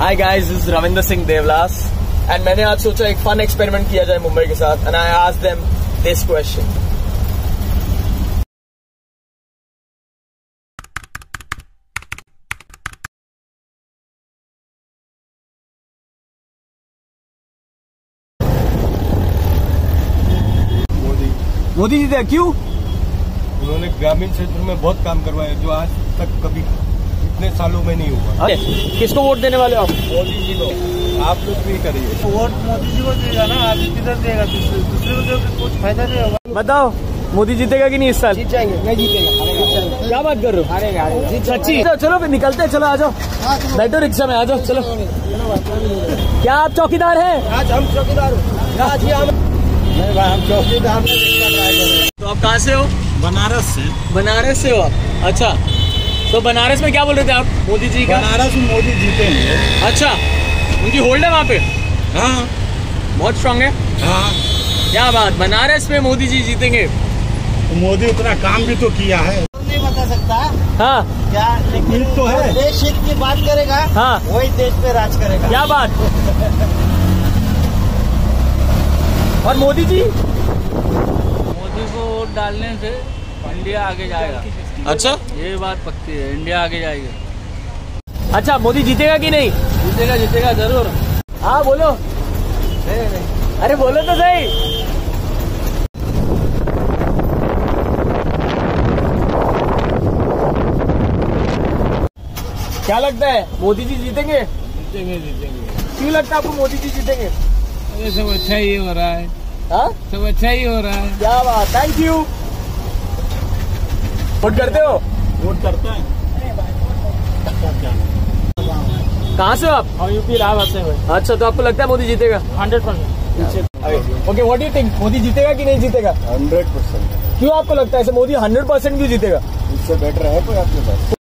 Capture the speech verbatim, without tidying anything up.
Hi guys, this is Ravinder Singh Devlas and मैंने आज सोचा एक फन एक्सपेरिमेंट किया जाए मुंबई के साथ and I asked them this question. Modi Modi ji थे क्यों? उन्होंने ग्रामीण क्षेत्र में बहुत काम करवाया जो आज तक कभी इतने सालों में नहीं हुआ। किसको वोट देने वाले हो आप? मोदी जी को। आप लोग भी करिए वोट मोदी जी को देगा ना, आप किधर देगा? दूसरे को कुछ फायदा नहीं होगा। बताओ मोदी जीतेगा कि नहीं इस साल? जीत जाएंगे, नहीं जीतेगा। क्या बात कर रहे हो? हारेगा, सच्ची? चलो फिर निकलते हैं, चलो आ जाओ, बैठो रिक्शा में, आ जाओ चलो। क्या आप चौकीदार हैं? आज हम चौकीदार हो। आज हम नहीं भाई, हम चौकीदार में रिक्शा ड्राइवर हैं। तो आप कहाँ से हो? बनारस से। बनारस से हो आप? अच्छा, तो बनारस में क्या बोल रहे थे आप मोदी जी का? बनारस में मोदी जीतेंगे। अच्छा, उनकी होल्ड है वहाँ पे? हाँ, बहुत स्ट्रांग है। हाँ, क्या बात, बनारस में मोदी जी जीतेंगे? तो मोदी उतना काम भी तो किया है। नहीं बता सकता हाँ क्या, लेकिन तो है देश हित की बात करेगा। हाँ, वही देश पे राज करेगा। क्या बात। और मोदी जी? मोदी को वोट डालने से इंडिया आगे जाएगा। अच्छा, ये बात पक्की है, इंडिया आगे जाएगी। अच्छा, मोदी जीतेगा कि नहीं? जीतेगा, जीतेगा जरूर। हाँ बोलो। नहीं, नहीं। अरे बोलो तो सही। क्या लगता है मोदी जी जीतेंगे? जीतेंगे, जीतेंगे। क्यों लगता है आपको मोदी जी जीतेंगे? ये सब अच्छा ही हो रहा है। हाँ, सब अच्छा ही हो रहा है। क्या बात, थैंक यू। वोट करते हो? वोट करते हैं। कहाँ से हो आप? हम यूपी इलाहाबाद से हुए। अच्छा, तो आपको लगता है मोदी जीतेगा? Hundred percent. Okay, what do you think, Modi जीतेगा कि नहीं जीतेगा? Hundred percent. क्यों आपको लगता है ऐसे मोदी हंड्रेड परसेंट क्यों जीतेगा? इससे बेटर है कोई आपके पास?